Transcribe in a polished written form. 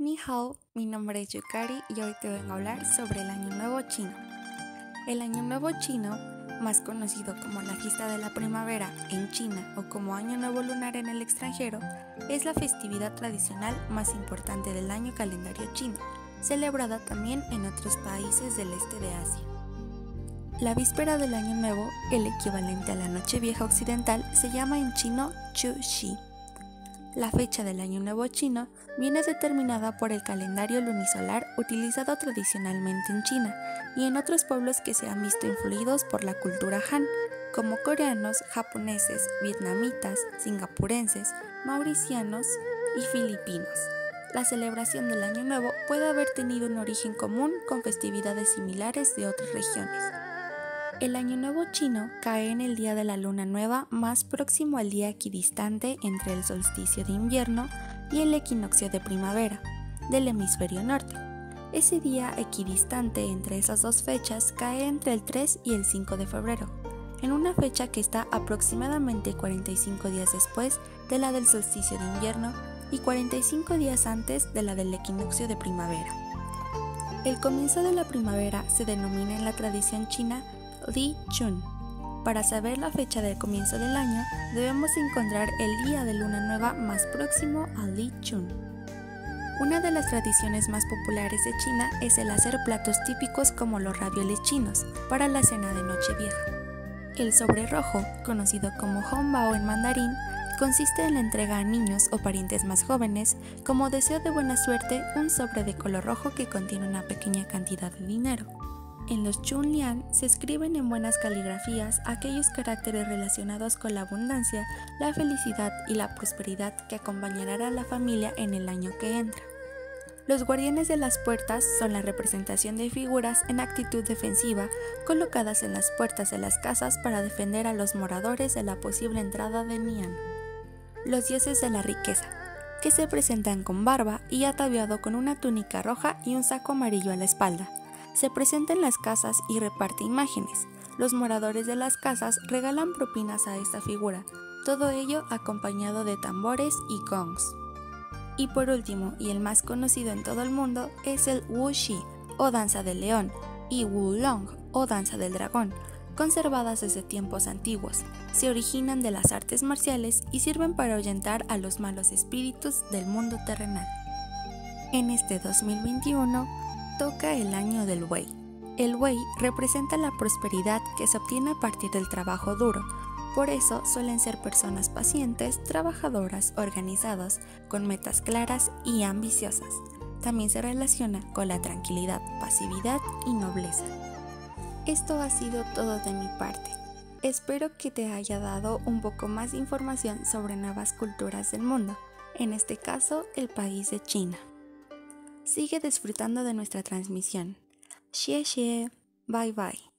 Ni hao, mi nombre es Yukari y hoy te vengo a hablar sobre el Año Nuevo Chino. El Año Nuevo Chino, más conocido como la fiesta de la primavera en China o como Año Nuevo Lunar en el extranjero, es la festividad tradicional más importante del año calendario chino, celebrada también en otros países del este de Asia. La víspera del Año Nuevo, el equivalente a la Nochevieja occidental, se llama en chino Chu Xi. La fecha del Año Nuevo chino viene determinada por el calendario lunisolar utilizado tradicionalmente en China y en otros pueblos que se han visto influidos por la cultura Han, como coreanos, japoneses, vietnamitas, singapurenses, mauricianos y filipinos. La celebración del Año Nuevo puede haber tenido un origen común con festividades similares de otras regiones. El Año Nuevo chino cae en el día de la luna nueva más próximo al día equidistante entre el solsticio de invierno y el equinoccio de primavera del hemisferio norte. Ese día equidistante entre esas dos fechas cae entre el 3 y el 5 de febrero, en una fecha que está aproximadamente 45 días después de la del solsticio de invierno y 45 días antes de la del equinoccio de primavera. El comienzo de la primavera se denomina en la tradición china Li Chun. Para saber la fecha del comienzo del año, debemos encontrar el día de luna nueva más próximo a Li Chun. Una de las tradiciones más populares de China es el hacer platos típicos como los ravioles chinos para la cena de Nochevieja. El sobre rojo, conocido como hongbao en mandarín, consiste en la entrega a niños o parientes más jóvenes, como deseo de buena suerte, un sobre de color rojo que contiene una pequeña cantidad de dinero. En los chunlian se escriben en buenas caligrafías aquellos caracteres relacionados con la abundancia, la felicidad y la prosperidad que acompañarán a la familia en el año que entra. Los guardianes de las puertas son la representación de figuras en actitud defensiva colocadas en las puertas de las casas para defender a los moradores de la posible entrada de Nian. Los dioses de la riqueza, que se presentan con barba y ataviado con una túnica roja y un saco amarillo a la espalda. Se presenta en las casas y reparte imágenes. Los moradores de las casas regalan propinas a esta figura, todo ello acompañado de tambores y gongs. Y por último, y el más conocido en todo el mundo, es el Wuxi, o danza del león, y Wulong, o danza del dragón, conservadas desde tiempos antiguos. Se originan de las artes marciales y sirven para ahuyentar a los malos espíritus del mundo terrenal. En este 2021, toca el año del Wei. El Wei representa la prosperidad que se obtiene a partir del trabajo duro. Por eso suelen ser personas pacientes, trabajadoras, organizadas, con metas claras y ambiciosas. También se relaciona con la tranquilidad, pasividad y nobleza. Esto ha sido todo de mi parte. Espero que te haya dado un poco más de información sobre nuevas culturas del mundo, en este caso el país de China. Sigue disfrutando de nuestra transmisión. Xie xie, bye bye.